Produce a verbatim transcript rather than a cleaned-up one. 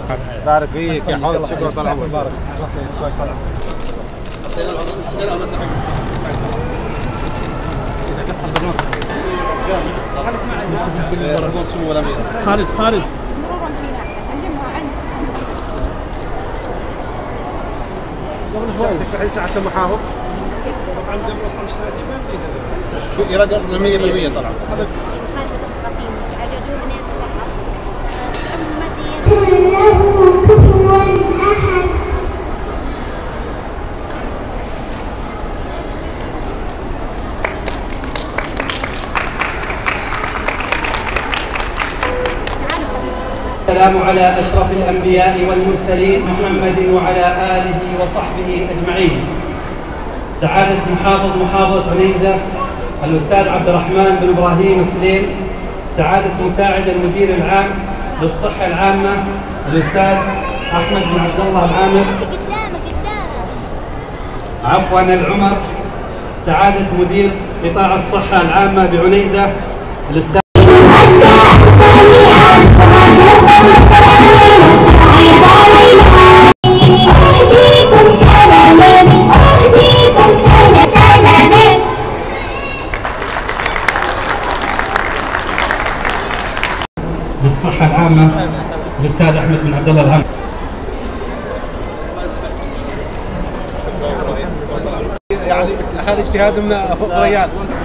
بارك فيك يا حوض، شكرا طال عمرك. بارك اذا قص البرنامج خالد خالد مرورا فينا علمها عن قبل ساعتك في حين ساعة المحافظ طبعا قبل خمس سنوات ما في هذا يرد مية بالمية طبعا. هذا خالد الديمقراطيين عججوا من يتفحص أمتي له كفوا أحد. السلام على أشرف الأنبياء والمرسلين محمد وعلى آله وصحبه أجمعين. سعادة محافظ محافظة عنيزة الأستاذ عبد الرحمن بن إبراهيم السليم، سعادة مساعد المدير العام للصحة العامة الأستاذ أحمد بن عبد الله العامر، عفوا العمر، سعادة مدير قطاع الصحة العامة بعنيزة الأستاذ للصحة العامة الأستاذ أحمد بن عبد الله العامر. يعني هذا اجتهاد من ريال.